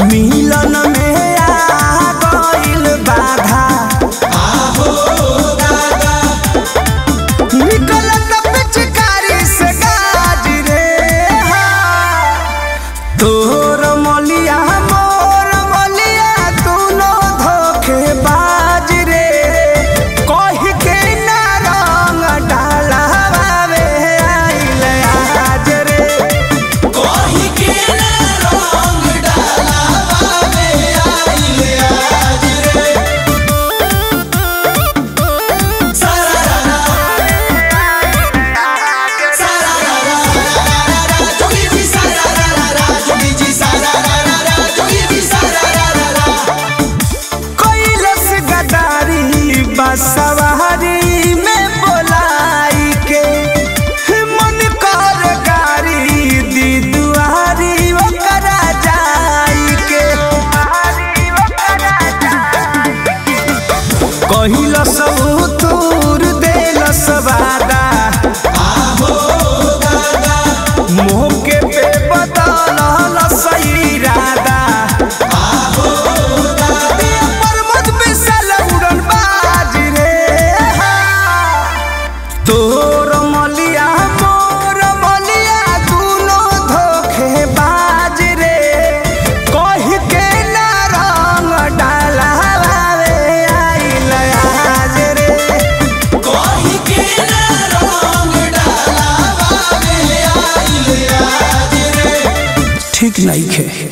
मिलन में आ गइल बाधा आहो दादा निकलत पिचकारी से गाज रे तोर मलिया मोर मलिया तूनो धोखेबाज रे कहि के ना रंग डालावे आइल आज रे कहि के ना रंग डालावे आइल आज रे कैलस गदारी बसवारी में बोलाई के मन कर गारी दी दुआरी ओकरा जाई के कहिलस तूर देलस वादा आहो दादा मौके पे बदलस इरादा आहो दादा परमत बिसल उड़न बाज रे तोर मलिया मोर मलिया तूनो धोखेबाज रे कहि के ना रंग डालावे आइल आज रे कहि के ना रंग डालावे आइल आज रे ठीक नहीं खे।